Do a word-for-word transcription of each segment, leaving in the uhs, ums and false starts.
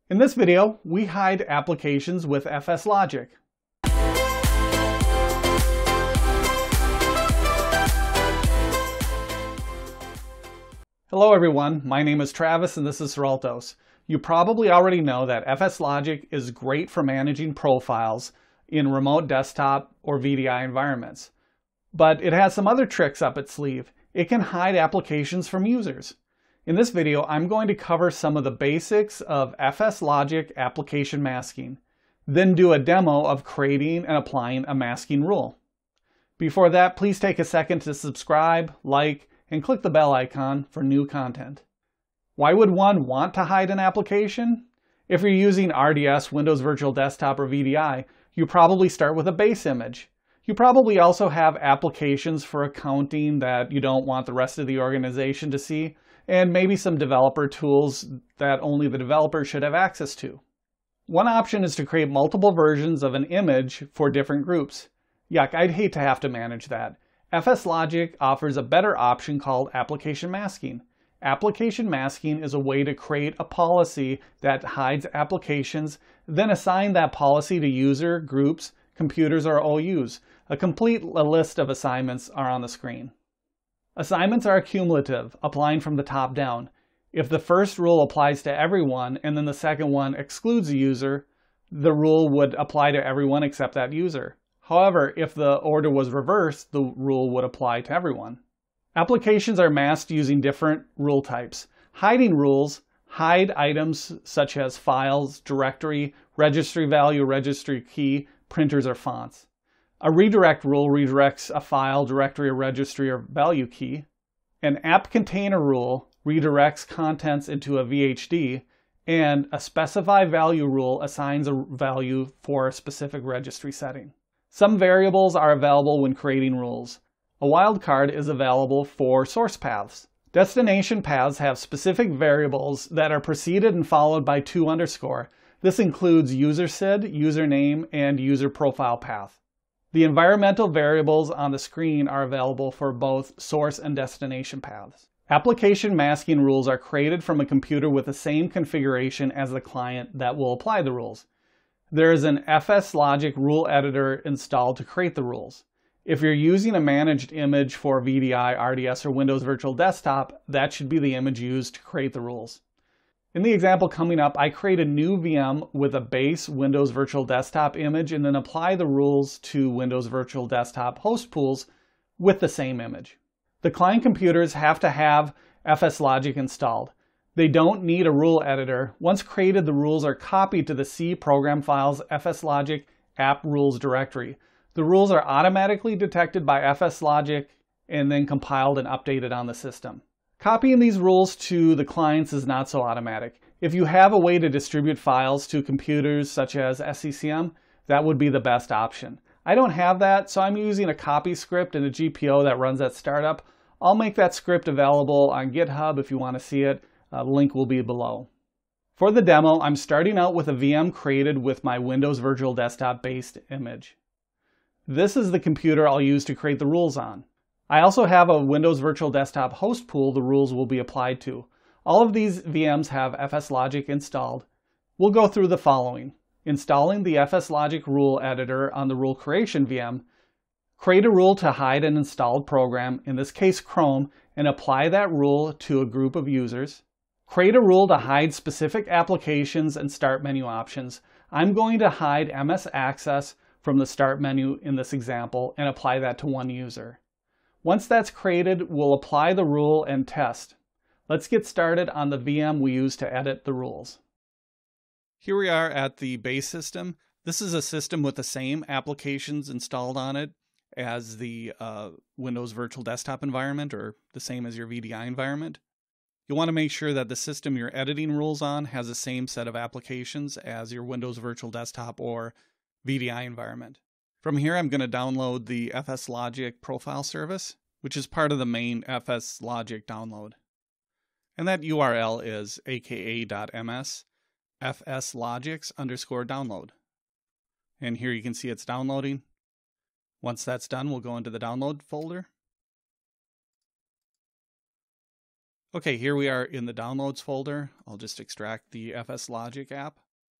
In this video, we hide applications with FSLogix. Hello everyone, my name is Travis and this is Seraltos. You probably already know that FSLogix is great for managing profiles in remote desktop or V D I environments. But it has some other tricks up its sleeve. It can hide applications from users. In this video, I'm going to cover some of the basics of FSLogix application masking, then do a demo of creating and applying a masking rule. Before that, please take a second to subscribe, like, and click the bell icon for new content. Why would one want to hide an application? If you're using R D S, Windows Virtual Desktop, or V D I, you probably start with a base image. You probably also have applications for accounting that you don't want the rest of the organization to see, and maybe some developer tools that only the developer should have access to. One option is to create multiple versions of an image for different groups. Yuck, I'd hate to have to manage that. FSLogix offers a better option called application masking. Application masking is a way to create a policy that hides applications, then assign that policy to user, groups, computers, or O Us. A complete list of assignments are on the screen. Assignments are cumulative, applying from the top down. If the first rule applies to everyone and then the second one excludes a user, the rule would apply to everyone except that user. However, if the order was reversed, the rule would apply to everyone. Applications are masked using different rule types. Hiding rules hide items such as files, directory, registry value, registry key, printers, or fonts. A redirect rule redirects a file, directory, or registry, or value key. An app container rule redirects contents into a V H D, and a specify value rule assigns a value for a specific registry setting. Some variables are available when creating rules. A wildcard is available for source paths. Destination paths have specific variables that are preceded and followed by two underscore. This includes user S I D, username, and user profile path. The environmental variables on the screen are available for both source and destination paths. Application masking rules are created from a computer with the same configuration as the client that will apply the rules. There is an FSLogix rule editor installed to create the rules. If you're using a managed image for V D I, R D S, or Windows Virtual Desktop, that should be the image used to create the rules. In the example coming up, I create a new V M with a base Windows Virtual Desktop image and then apply the rules to Windows Virtual Desktop host pools with the same image. The client computers have to have FSLogix installed. They don't need a rule editor. Once created, the rules are copied to the C program files FSLogix app rules directory. The rules are automatically detected by FSLogix and then compiled and updated on the system. Copying these rules to the clients is not so automatic. If you have a way to distribute files to computers such as S C C M, that would be the best option. I don't have that, so I'm using a copy script and a G P O that runs at startup. I'll make that script available on GitHub if you want to see it. A link will be below. For the demo, I'm starting out with a V M created with my Windows Virtual Desktop based image. This is the computer I'll use to create the rules on. I also have a Windows Virtual Desktop host pool the rules will be applied to. All of these V Ms have FSLogix installed. We'll go through the following. Installing the FSLogix rule editor on the rule creation V M. Create a rule to hide an installed program, in this case Chrome, and apply that rule to a group of users. Create a rule to hide specific applications and start menu options. I'm going to hide M S Access from the start menu in this example and apply that to one user. Once that's created, we'll apply the rule and test. Let's get started on the V M we use to edit the rules. Here we are at the base system. This is a system with the same applications installed on it as the uh, Windows Virtual Desktop environment, or the same as your V D I environment. You'll want to make sure that the system you're editing rules on has the same set of applications as your Windows Virtual Desktop or V D I environment. From here, I'm going to download the FSLogix profile service, which is part of the main FSLogix download. And that U R L is aka.ms fslogix underscore download. And here you can see it's downloading. Once that's done, we'll go into the download folder. Okay, here we are in the Downloads folder. I'll just extract the FSLogix app.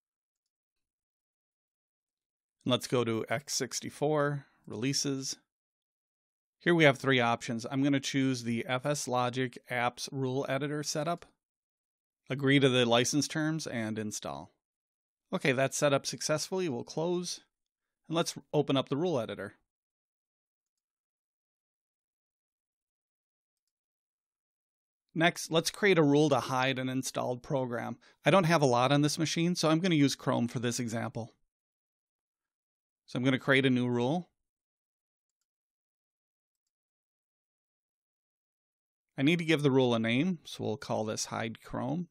Let's go to x sixty-four, Releases. Here we have three options. I'm going to choose the FSLogix Apps Rule Editor setup, agree to the license terms, and install. Okay, that's set up successfully. We'll close, and let's open up the rule editor. Next, let's create a rule to hide an installed program. I don't have a lot on this machine, so I'm going to use Chrome for this example. So I'm going to create a new rule. I need to give the rule a name, so we'll call this Hide Chrome.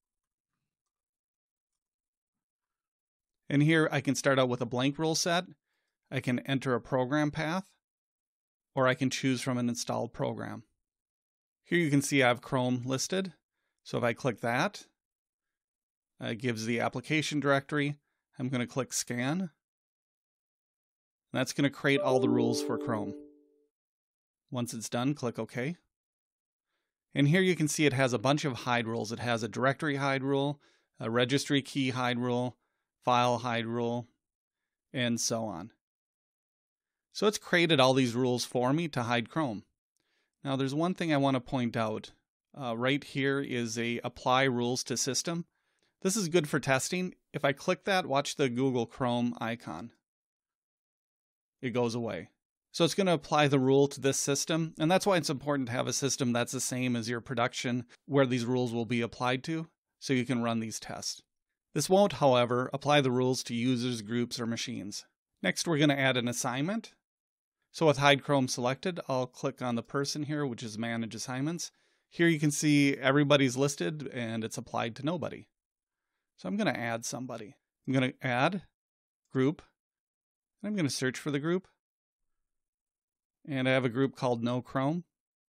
And here I can start out with a blank rule set. I can enter a program path, or I can choose from an installed program. Here you can see I have Chrome listed. So if I click that, it gives the application directory. I'm going to click Scan. That's going to create all the rules for Chrome. Once it's done, click OK. And here you can see it has a bunch of hide rules. It has a directory hide rule, a registry key hide rule, file hide rule, and so on. So it's created all these rules for me to hide Chrome. Now there's one thing I want to point out. Uh, right here is a Apply Rules to System. This is good for testing. If I click that, watch the Google Chrome icon. It goes away. So it's going to apply the rule to this system, and that's why it's important to have a system that's the same as your production where these rules will be applied to, so you can run these tests. This won't, however, apply the rules to users, groups, or machines. Next, we're going to add an assignment. So with Hide Chrome selected, I'll click on the person here, which is Manage Assignments. Here you can see everybody's listed and it's applied to nobody. So I'm going to add somebody. I'm going to add group, and I'm going to search for the group. And I have a group called No Chrome.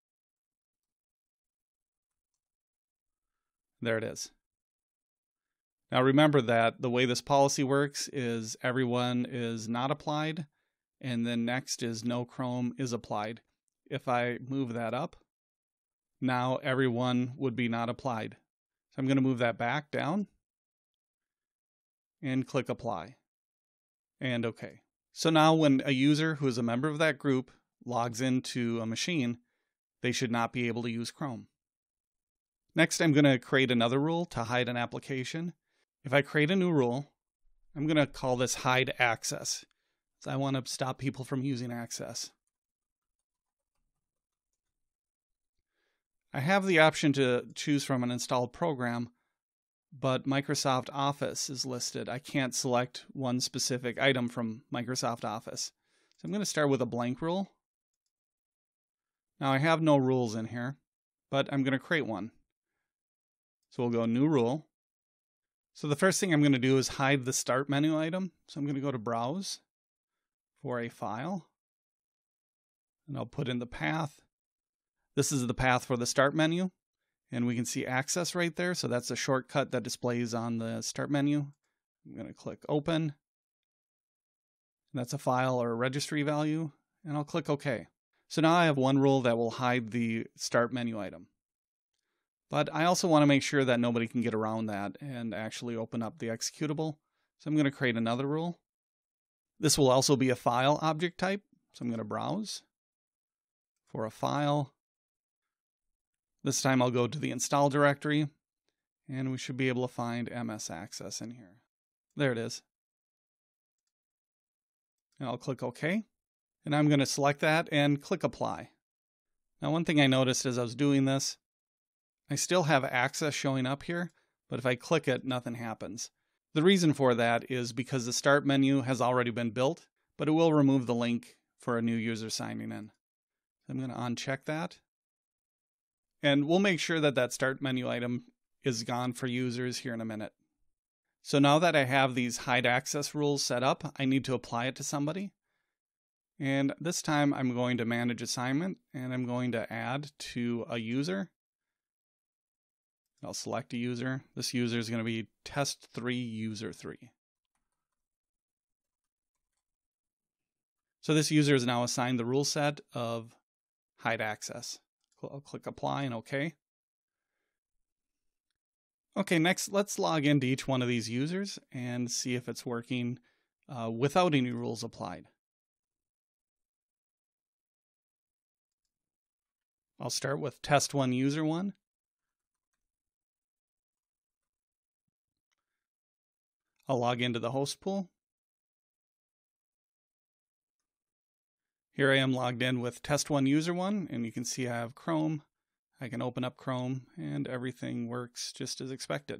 There it is. Now remember that the way this policy works is everyone is not applied, and then next is No Chrome is applied. If I move that up, now everyone would be not applied. So I'm going to move that back down and click Apply and OK. So now when a user who is a member of that group logs into a machine, they should not be able to use Chrome. Next, I'm going to create another rule to hide an application. If I create a new rule, I'm going to call this Hide Access. So I want to stop people from using access. I have the option to choose from an installed program, but Microsoft Office is listed. I can't select one specific item from Microsoft Office. So I'm going to start with a blank rule. Now I have no rules in here, but I'm going to create one. So we'll go New Rule. So the first thing I'm going to do is hide the Start menu item. So I'm going to go to Browse for a file, and I'll put in the path. This is the path for the Start menu, and we can see Access right there. So that's a shortcut that displays on the Start menu. I'm going to click Open. That's a file or a registry value, and I'll click OK. So now I have one rule that will hide the Start menu item. But I also want to make sure that nobody can get around that and actually open up the executable. So I'm going to create another rule. This will also be a file object type. So I'm going to browse for a file. This time I'll go to the install directory, and we should be able to find M S Access in here. There it is. And I'll click OK. And I'm going to select that and click Apply. Now one thing I noticed as I was doing this, I still have access showing up here, but if I click it, nothing happens. The reason for that is because the Start menu has already been built, but it will remove the link for a new user signing in. I'm going to uncheck that. And we'll make sure that that Start menu item is gone for users here in a minute. So now that I have these hide access rules set up, I need to apply it to somebody. And this time I'm going to Manage Assignment, and I'm going to add to a user. I'll select a user. This user is going to be test three user three. So this user is now assigned the rule set of hide access. I'll click Apply and OK. Okay, next let's log into each one of these users and see if it's working uh, without any rules applied. I'll start with test one user one. I'll log into the host pool. Here I am logged in with test one user one, and you can see I have Chrome. I can open up Chrome and everything works just as expected.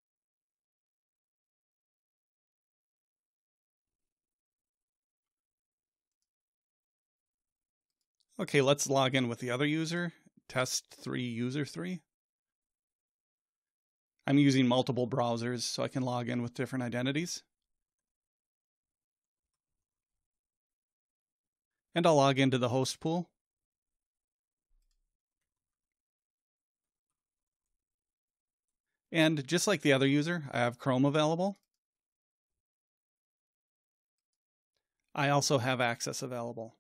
Okay, let's log in with the other user, test three user three. I'm using multiple browsers, so I can log in with different identities. And I'll log into the host pool. And just like the other user, I have Chrome available. I also have access available.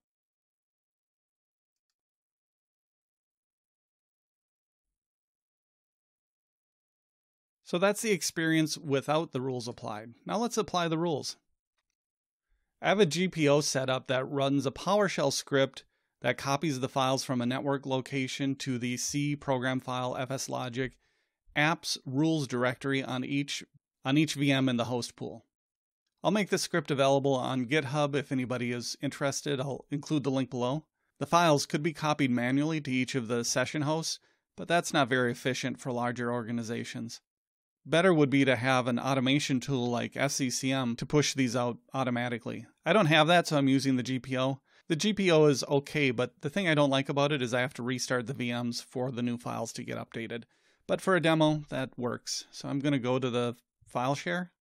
So that's the experience without the rules applied. Now let's apply the rules. I have a G P O set up that runs a PowerShell script that copies the files from a network location to the C program file FSLogix apps rules directory on each, on each V M in the host pool. I'll make this script available on GitHub if anybody is interested. I'll include the link below. The files could be copied manually to each of the session hosts, but that's not very efficient for larger organizations. Better would be to have an automation tool like S C C M to push these out automatically. I don't have that, so I'm using the G P O. The G P O is okay, but the thing I don't like about it is I have to restart the V Ms for the new files to get updated. But for a demo, that works. So I'm going to go to the file share.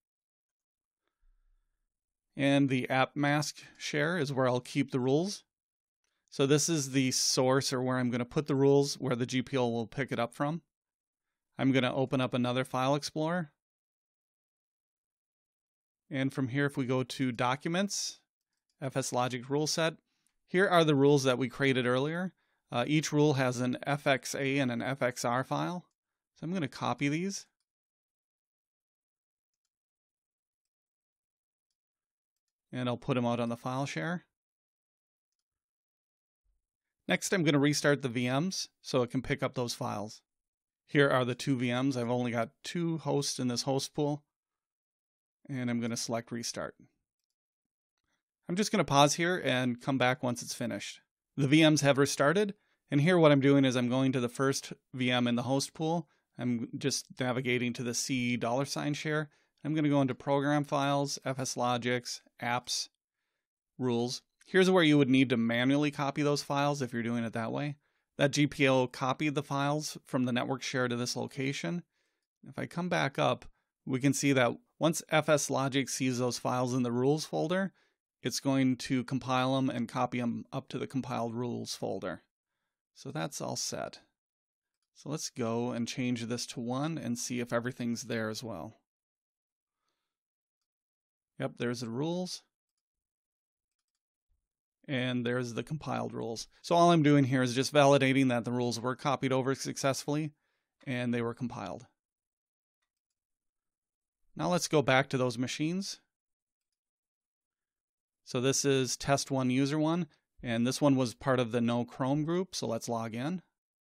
And the app mask share is where I'll keep the rules. So this is the source, or where I'm going to put the rules, where the G P O will pick it up from. I'm going to open up another file explorer. And from here, if we go to Documents, FSLogix rule set, here are the rules that we created earlier. Uh, each rule has an F X A and an F X R file. So I'm going to copy these. And I'll put them out on the file share. Next, I'm going to restart the V Ms so it can pick up those files. Here are the two V Ms. I've only got two hosts in this host pool. And I'm going to select Restart. I'm just going to pause here and come back once it's finished. The V Ms have restarted. And here what I'm doing is I'm going to the first V M in the host pool. I'm just navigating to the C dollar sign share. I'm going to go into Program Files, FSLogix, Apps, Rules. Here's where you would need to manually copy those files if you're doing it that way. That G P O copied the files from the network share to this location. If I come back up, we can see that once FSLogix sees those files in the rules folder, it's going to compile them and copy them up to the compiled rules folder. So that's all set. So let's go and change this to one and see if everything's there as well. Yep, there's the rules. And there's the compiled rules. So all I'm doing here is just validating that the rules were copied over successfully and they were compiled. Now let's go back to those machines. So this is test one user one, and this one was part of the no Chrome group, so let's log in.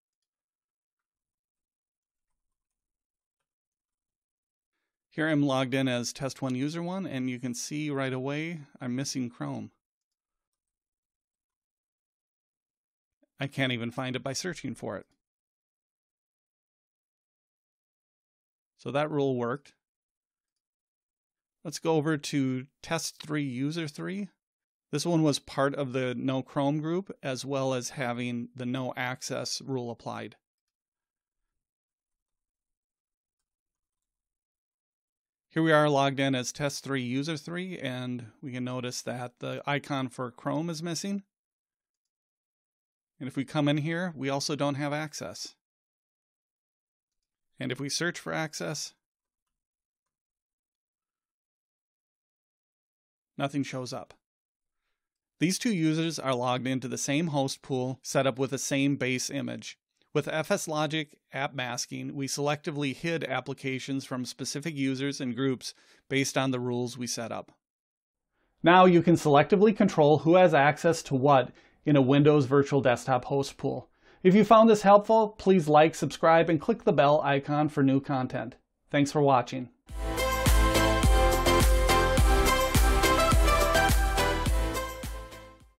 Here I'm logged in as test one user one, and you can see right away I'm missing Chrome. I can't even find it by searching for it. So that rule worked. Let's go over to test three user three. This one was part of the no Chrome group, as well as having the no access rule applied. Here we are logged in as test three user three, and we can notice that the icon for Chrome is missing. And if we come in here, we also don't have access. And if we search for access, nothing shows up. These two users are logged into the same host pool set up with the same base image. With FSLogix app masking, we selectively hid applications from specific users and groups based on the rules we set up. Now you can selectively control who has access to what in a Windows Virtual Desktop host pool. If you found this helpful, please like, subscribe, and click the bell icon for new content. Thanks for watching.